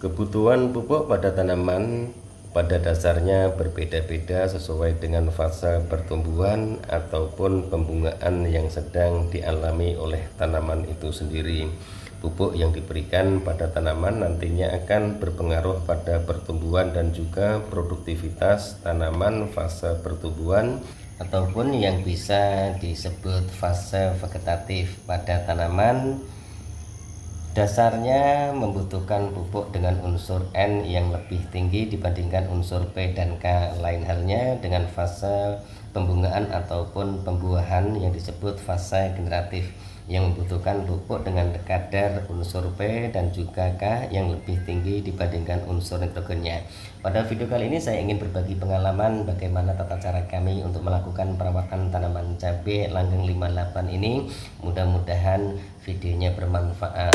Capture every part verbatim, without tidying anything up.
Kebutuhan pupuk pada tanaman pada dasarnya berbeda-beda sesuai dengan fase pertumbuhan ataupun pembungaan yang sedang dialami oleh tanaman itu sendiri. Pupuk yang diberikan pada tanaman nantinya akan berpengaruh pada pertumbuhan dan juga produktivitas tanaman fase pertumbuhan ataupun yang bisa disebut fase vegetatif pada tanaman. Dasarnya membutuhkan pupuk dengan unsur N yang lebih tinggi dibandingkan unsur P dan K. Lain halnya dengan fase pembungaan ataupun pembuahan yang disebut fase generatif yang membutuhkan pupuk dengan kadar unsur P dan juga K yang lebih tinggi dibandingkan unsur nitrogennya. Pada video kali ini saya ingin berbagi pengalaman bagaimana tata cara kami untuk melakukan perawatan tanaman cabai langgeng lima puluh delapan ini. Mudah-mudahan videonya bermanfaat.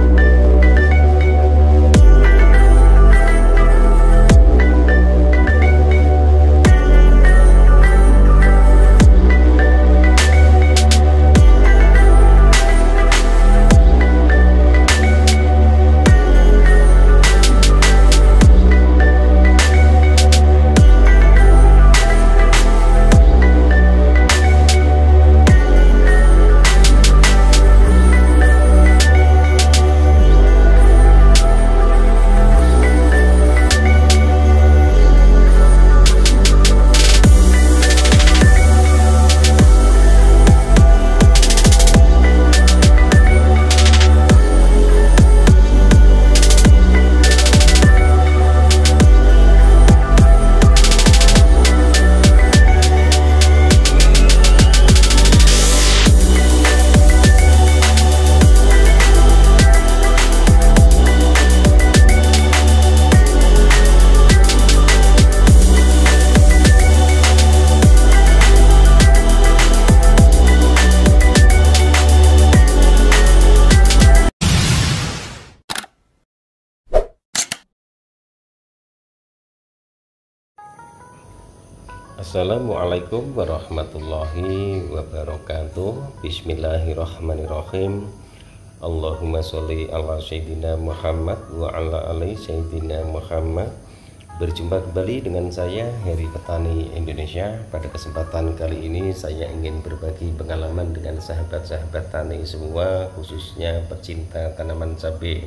Assalamualaikum warahmatullahi wabarakatuh. Bismillahirrahmanirrahim. Allahumma sholli ala sayyidina Muhammad wa ala ali sayyidina Muhammad. Berjumpa kembali dengan saya Heri Petani Indonesia. Pada kesempatan kali ini saya ingin berbagi pengalaman dengan sahabat-sahabat tani semua, khususnya pecinta tanaman cabai.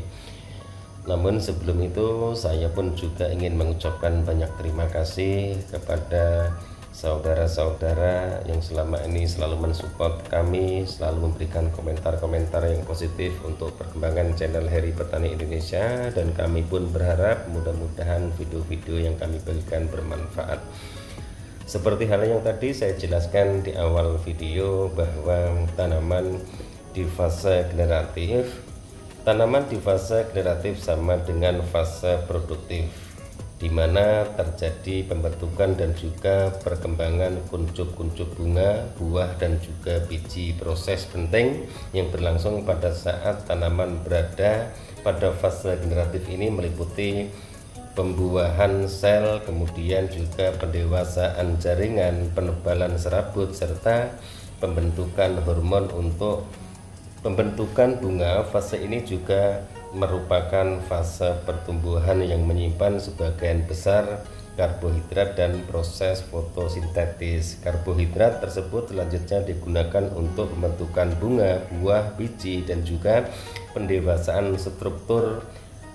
Namun sebelum itu saya pun juga ingin mengucapkan banyak terima kasih kepada saudara-saudara yang selama ini selalu mensupport kami, selalu memberikan komentar-komentar yang positif untuk perkembangan channel Heri Petani Indonesia, dan kami pun berharap mudah-mudahan video-video yang kami berikan bermanfaat. Seperti hal yang tadi saya jelaskan di awal video bahwa tanaman di fase generatif Tanaman di fase generatif sama dengan fase produktif, di mana terjadi pembentukan dan juga perkembangan kuncup-kuncup bunga, buah, dan juga biji. Proses penting yang berlangsung pada saat tanaman berada pada fase generatif ini meliputi pembuahan sel, kemudian juga pendewasaan jaringan, penebalan serabut, serta pembentukan hormon untuk pembentukan bunga. Fase ini juga merupakan fase pertumbuhan yang menyimpan sebagian besar karbohidrat dan proses fotosintetis. Karbohidrat tersebut selanjutnya digunakan untuk pembentukan bunga, buah, biji, dan juga pendewasaan struktur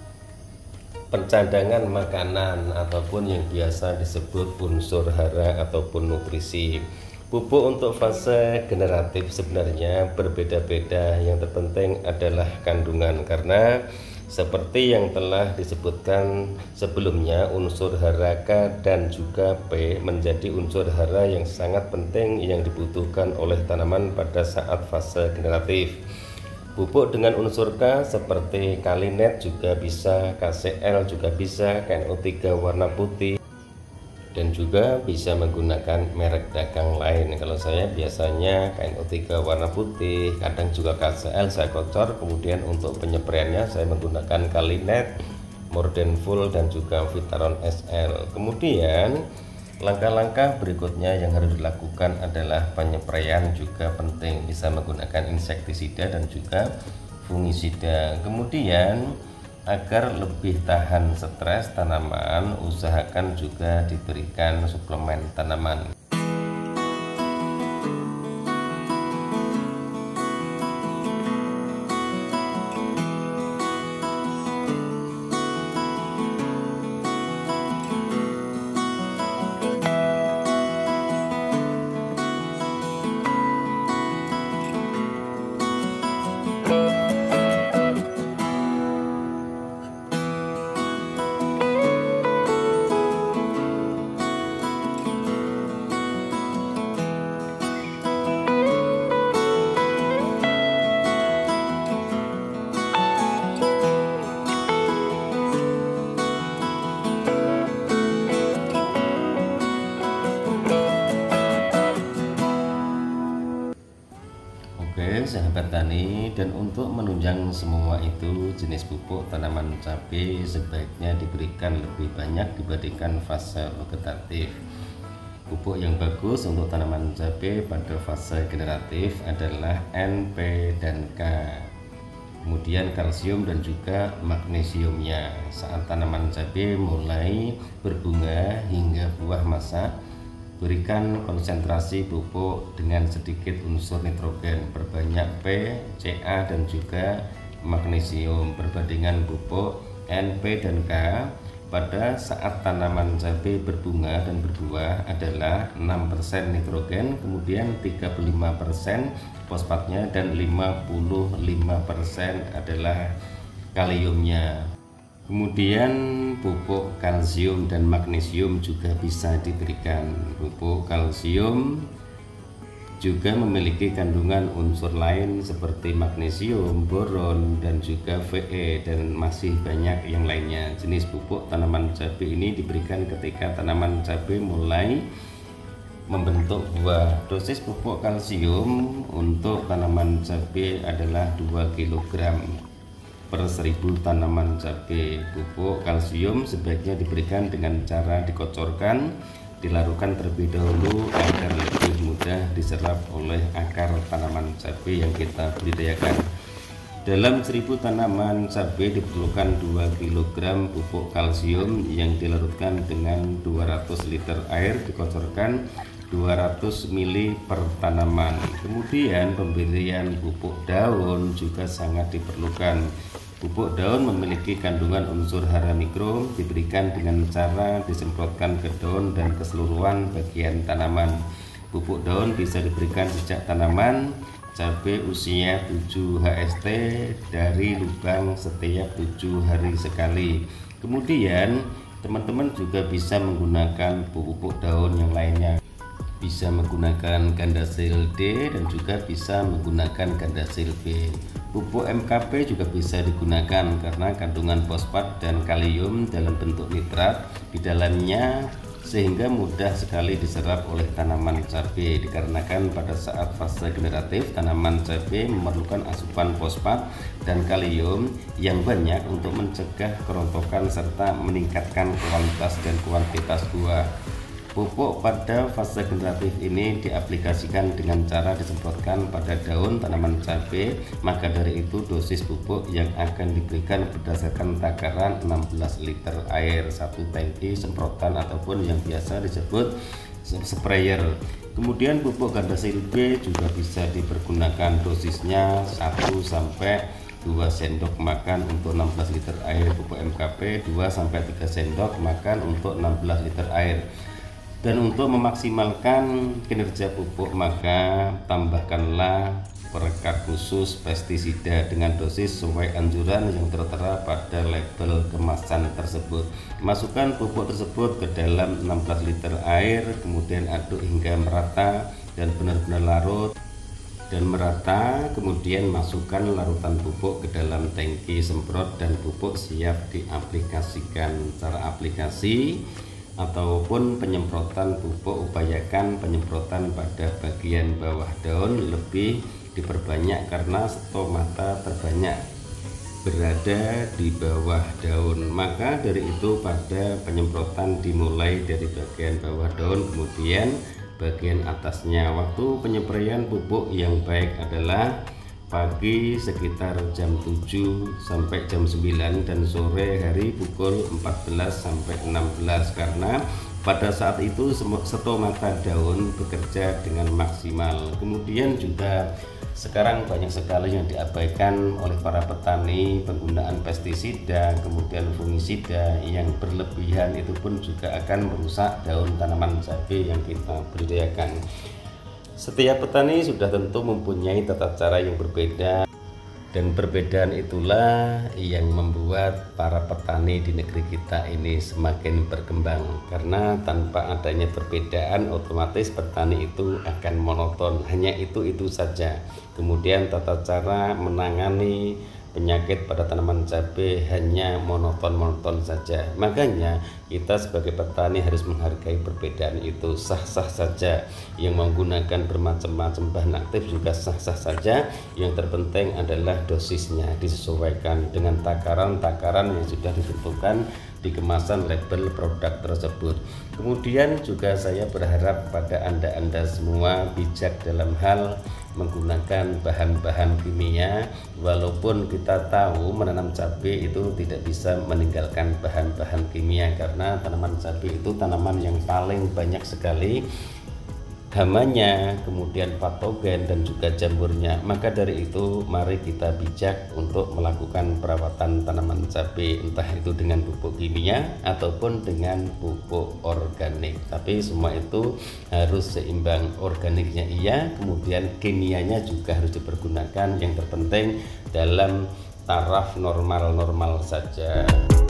pencadangan makanan ataupun yang biasa disebut unsur hara ataupun nutrisi. Pupuk untuk fase generatif sebenarnya berbeda-beda. Yang terpenting adalah kandungan, karena seperti yang telah disebutkan sebelumnya, unsur hara K dan juga P menjadi unsur hara yang sangat penting yang dibutuhkan oleh tanaman pada saat fase generatif. Pupuk dengan unsur K seperti Kalinet juga bisa, K C L juga bisa, K N O tiga warna putih, dan juga bisa menggunakan merek dagang lain. Kalau saya biasanya K N O tiga warna putih, kadang juga K C L saya kocor. Kemudian untuk penyepraiannya saya menggunakan Kalinet, Mordenful, dan juga Vitaron S L. Kemudian langkah-langkah berikutnya yang harus dilakukan adalah penyempraian juga penting, bisa menggunakan insektisida dan juga fungisida. Kemudian Agar lebih tahan stres tanaman, usahakan juga diberikan suplemen tanaman. Oke sahabat tani, dan untuk menunjang semua itu, jenis pupuk tanaman cabai sebaiknya diberikan lebih banyak dibandingkan fase vegetatif. Pupuk yang bagus untuk tanaman cabai pada fase generatif adalah N, P, dan K. Kemudian kalsium dan juga magnesiumnya. Saat tanaman cabai mulai berbunga hingga buah masak, berikan konsentrasi pupuk dengan sedikit unsur nitrogen, perbanyak P, C A, dan juga magnesium perbandingan pupuk N, P, dan K pada saat tanaman cabai berbunga dan berbuah adalah enam persen nitrogen, kemudian tiga puluh lima persen fosfatnya, dan lima puluh lima persen adalah kaliumnya. Kemudian pupuk kalsium dan magnesium juga bisa diberikan. Pupuk kalsium juga memiliki kandungan unsur lain seperti magnesium, boron, dan juga Fe, dan masih banyak yang lainnya. Jenis pupuk tanaman cabai ini diberikan ketika tanaman cabai mulai membentuk buah. Dosis pupuk kalsium untuk tanaman cabai adalah dua kilogram per seribu tanaman cabai. Pupuk kalsium sebaiknya diberikan dengan cara dikocorkan, dilarutkan terlebih dahulu agar lebih mudah diserap oleh akar tanaman cabai yang kita budidayakan. Dalam seribu tanaman cabai diperlukan dua kilogram pupuk kalsium yang dilarutkan dengan dua ratus liter air, dikocorkan dua ratus mililiter per tanaman. Kemudian pemberian pupuk daun juga sangat diperlukan. Pupuk daun memiliki kandungan unsur hara mikro, diberikan dengan cara disemprotkan ke daun dan keseluruhan bagian tanaman. Pupuk daun bisa diberikan sejak tanaman cabai usia tujuh H S T dari lubang setiap tujuh hari sekali. Kemudian teman-teman juga bisa menggunakan pupuk daun yang lainnya. Bisa menggunakan Gandasil D dan juga bisa menggunakan Gandasil B. Pupuk M K P juga bisa digunakan karena kandungan fosfat dan kalium dalam bentuk nitrat di dalamnya, sehingga mudah sekali diserap oleh tanaman cabai. Dikarenakan pada saat fase generatif tanaman cabai memerlukan asupan fosfat dan kalium yang banyak untuk mencegah kerontokan serta meningkatkan kualitas dan kuantitas buah. Pupuk pada fase generatif ini diaplikasikan dengan cara disemprotkan pada daun tanaman cabai. Maka dari itu dosis pupuk yang akan diberikan berdasarkan takaran enam belas liter air satu tangki semprotan ataupun yang biasa disebut sprayer. Kemudian pupuk Gandasil B juga bisa dipergunakan, dosisnya satu sampai dua sendok makan untuk enam belas liter air. Pupuk M K P dua sampai tiga sendok makan untuk enam belas liter air. Dan untuk memaksimalkan kinerja pupuk, maka tambahkanlah perekat khusus pestisida dengan dosis sesuai anjuran yang tertera pada label kemasan tersebut. Masukkan pupuk tersebut ke dalam enam belas liter air, kemudian aduk hingga merata dan benar-benar larut dan merata. Kemudian masukkan larutan pupuk ke dalam tangki semprot dan pupuk siap diaplikasikan. Cara aplikasi ataupun penyemprotan pupuk, upayakan penyemprotan pada bagian bawah daun lebih diperbanyak karena stomata terbanyak berada di bawah daun. Maka dari itu pada penyemprotan dimulai dari bagian bawah daun kemudian bagian atasnya. Waktu penyempraian pupuk yang baik adalah pagi sekitar jam tujuh sampai jam sembilan dan sore hari pukul empat belas sampai enam belas, karena pada saat itu stomata daun bekerja dengan maksimal. Kemudian juga sekarang banyak sekali yang diabaikan oleh para petani, penggunaan pestisida, kemudian fungisida yang berlebihan itu pun juga akan merusak daun tanaman cabai yang kita budidayakan. Setiap petani sudah tentu mempunyai tata cara yang berbeda, dan perbedaan itulah yang membuat para petani di negeri kita ini semakin berkembang. Karena tanpa adanya perbedaan, otomatis petani itu akan monoton, hanya itu-itu saja. Kemudian tata cara menangani penyakit pada tanaman cabai hanya monoton-monoton saja. Makanya kita sebagai petani harus menghargai perbedaan itu, sah-sah saja. Yang menggunakan bermacam-macam bahan aktif juga sah-sah saja. Yang terpenting adalah dosisnya disesuaikan dengan takaran-takaran yang sudah ditentukan di kemasan label produk tersebut. Kemudian juga saya berharap pada anda-anda semua bijak dalam hal menggunakan bahan-bahan kimia. Walaupun kita tahu menanam cabai itu tidak bisa meninggalkan bahan-bahan kimia, karena tanaman cabai itu tanaman yang paling banyak sekali hamanya, kemudian patogen dan juga jamurnya. Maka dari itu mari kita bijak untuk melakukan perawatan tanaman cabai, entah itu dengan pupuk kimia ataupun dengan pupuk organik. Tapi semua itu harus seimbang, organiknya iya, kemudian kimianya juga harus dipergunakan. Yang terpenting dalam taraf normal-normal saja.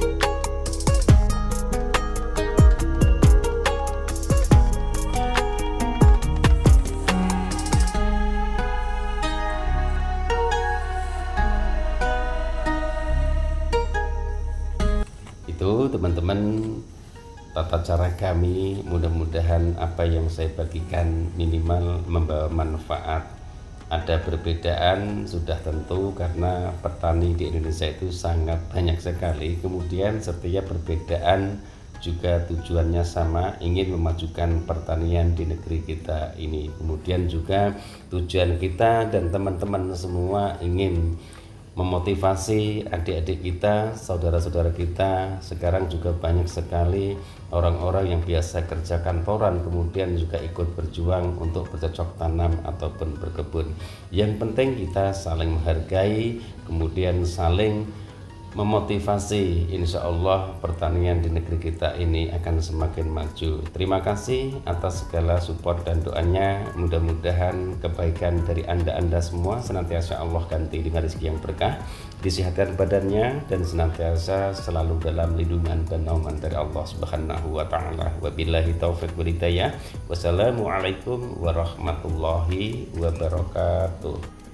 Itu teman-teman tata cara kami, mudah-mudahan apa yang saya bagikan minimal membawa manfaat. Ada perbedaan sudah tentu, karena petani di Indonesia itu sangat banyak sekali. Kemudian setiap perbedaan juga tujuannya sama, ingin memajukan pertanian di negeri kita ini. Kemudian juga tujuan kita dan teman-teman semua ingin memotivasi adik-adik kita, saudara-saudara kita. Sekarang juga banyak sekali orang-orang yang biasa kerja kantoran kemudian juga ikut berjuang untuk bercocok tanam ataupun berkebun. Yang penting kita saling menghargai, kemudian saling memotivasi. Insya Allah pertanian di negeri kita ini akan semakin maju. Terima kasih atas segala support dan doanya. Mudah-mudahan kebaikan dari anda-anda semua senantiasa Allah ganti dengan rezeki yang berkah, disihatan badannya, dan senantiasa selalu dalam lindungan dan naungan dari Allah Subhanahu wa ta'ala. Wabillahi taufiq wal hidayah. Wassalamualaikum warahmatullahi wabarakatuh.